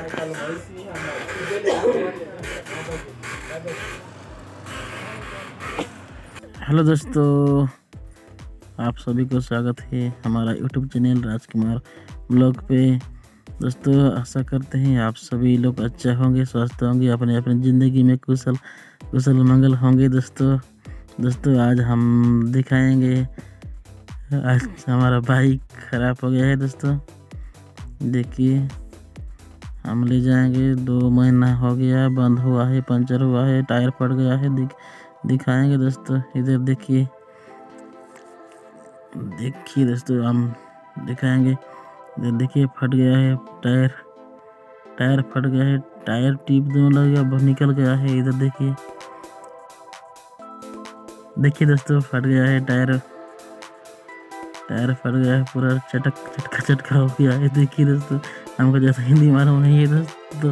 Hello दोस्तों, आप सभी को स्वागत है हमारा यूट्यूब चैनल राजकुमार ब्लॉग पे। दोस्तों, आशा करते हैं आप सभी लोग अच्छा होंगे, स्वस्थ होंगे, अपने अपने ज़िंदगी में कुशल मंगल होंगे। दोस्तों आज हम दिखाएंगे, आज हमारा बाइक ख़राब हो गया है। दोस्तों देखिए, हम ले जाएंगे, 2 महीना हो गया, बंद हुआ है, पंचर हुआ है, टायर फट गया है। दिखाएंगे दोस्तों, इधर देखिए दोस्तों, हम दिखाएंगे। इधर देखिए, फट गया है टायर फट गया है, टायर टिप दोनों लग गया, निकल गया है। इधर देखिए दोस्तों, फट गया है टायर फट गया है, पूरा चटका हो गया है। देखिए दोस्तों, हमको जैसा हिंदी मालूम नहीं है दोस्तों।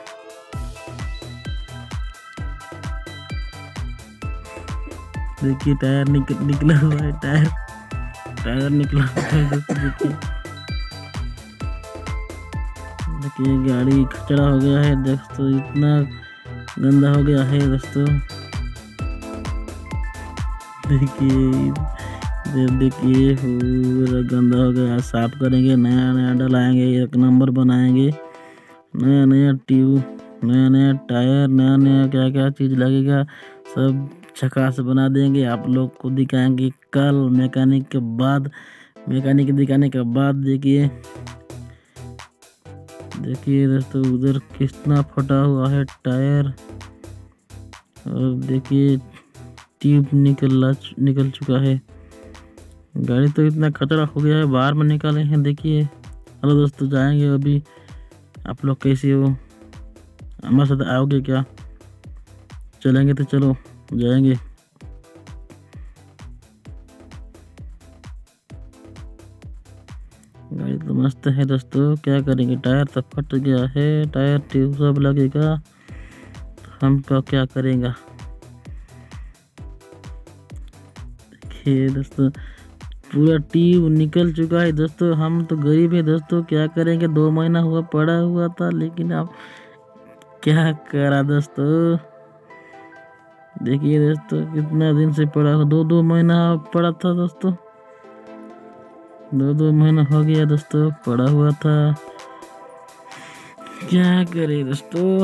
देखिए टायर निकला हुआ है, टायर निकला हुआ है दोस्तों। देखिए गाड़ी कचरा हो गया है दोस्तों, इतना गंदा हो गया है दोस्तों। देखिए पूरा गंदा हो गया, साफ करेंगे, नया डलाएंगे, 1 नंबर बनाएंगे, नया ट्यूब, नया टायर, नया क्या चीज़ लगेगा, सब झकास बना देंगे। आप लोग को दिखाएंगे कल मैकेनिक दिखाने के बाद। देखिए दोस्तों, उधर कितना फटा हुआ है टायर, और देखिए ट्यूब निकल चुका है। गाड़ी तो इतना कचरा हो गया है, बाहर में निकाले हैं। देखिए, हेलो दोस्तों, जाएंगे अभी। आप लोग कैसे हो, हमारे साथ आओगे क्या? चलेंगे तो चलो, जाएंगे। गाड़ी तो मस्त है दोस्तों, क्या करेंगे, टायर तो फट गया है, टायर ट्यूब सब लगेगा, हमका क्या करेगा। देखिए दोस्तों, पूरा ट्यूब निकल चुका है दोस्तों। हम तो गरीब है दोस्तों, क्या करेंगे, 2 महीना हुआ पड़ा हुआ था, लेकिन अब क्या करा दोस्तों। देखिए दोस्तों, कितना दिन से पड़ा हो, 2 महीना पड़ा था दोस्तों, 2 महीना हो गया दोस्तों, पड़ा हुआ था। क्या करे दोस्तों,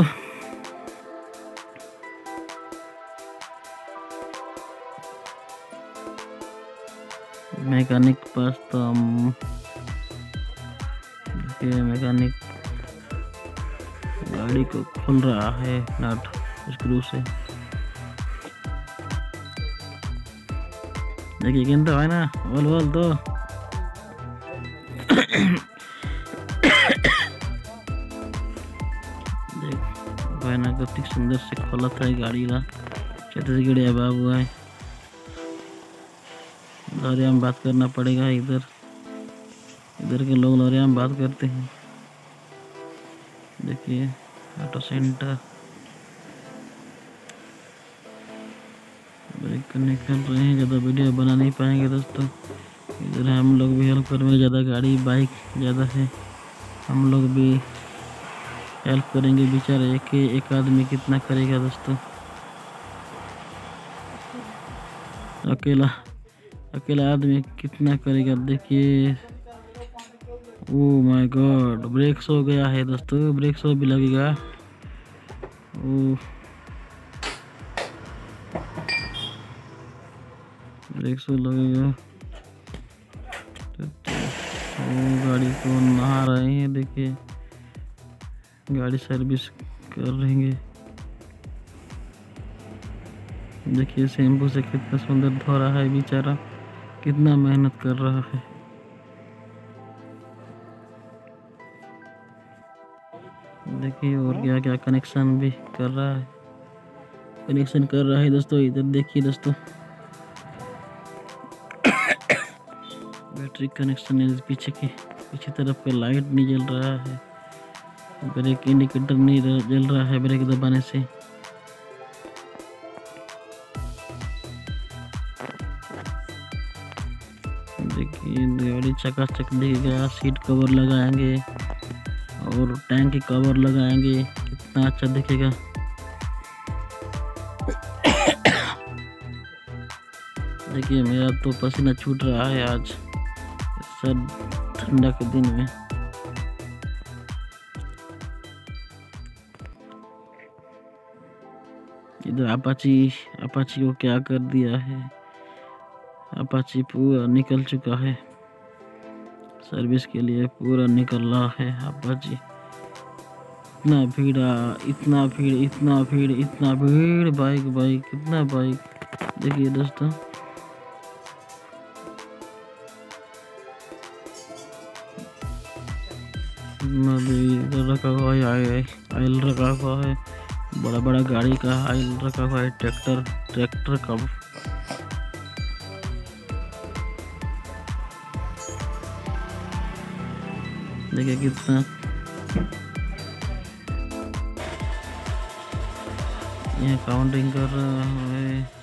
मैकेनिक पास तो हम, देखिए मैकेनिक गाड़ी को खोल रहा है नट स्क्रू से। देखिए किंतु है ना, बोल तो देख भाई ना, कितनी सुंदर से खोला था गाड़ी ला, छत्तीसगढ़ बाबू है। लौरिया में बात करना पड़ेगा, इधर के लोग लौरिया में बात करते हैं। देखिए ऑटो सेंटर, ब्रेक निकल रहे हैं, ज़्यादा वीडियो बना नहीं पाएंगे दोस्तों। इधर हम लोग भी हेल्प करेंगे, ज़्यादा गाड़ी बाइक ज़्यादा है, हम लोग भी हेल्प करेंगे। बेचारे एक आदमी कितना करेगा दोस्तों, अकेला आदमी कितना करेगा। देखिए, ओ माय गॉड, ब्रेक्स हो गया है दोस्तों, ब्रेक्स भी लगेगा। ब्रेक्स लगेगा। गाड़ी को नहा रहे हैं, देखिए गाड़ी सर्विस कर रहे हैं। देखिए शैम्पू से कितना सुंदर धो रहा है, बेचारा कितना मेहनत कर रहा है। देखिए और क्या कनेक्शन भी कर रहा है, दोस्तों। इधर देखिए दोस्तों, बैटरी कनेक्शन है, पीछे तरफ का लाइट नहीं जल रहा है, ब्रेक इंडिकेटर नहीं जल रहा है ब्रेक दबाने से। देखिए गाड़ी चकाचक दिखेगा, सीट कवर लगाएंगे और टैंक की कवर लगाएंगे, कितना अच्छा दिखेगा। देखिए मेरा तो पसीना छूट रहा है आज सर ठंडा के दिन में। इधर अपाची को क्या कर दिया है, अपाची पूरा निकल चुका है, सर्विस के लिए पूरा निकल रहा है अपाची। इतना भीड़, इतना भीड़, इतना भीड़, इतना भीड़, बाइक कितना बाइक। देखिए दोस्तों इधर रखा हुआ है, आयल रखा हुआ है, बड़ा बड़ा गाड़ी का आयल रखा हुआ है, ट्रैक्टर का। देखिए कितना ये काउंटिंग कर रहा है।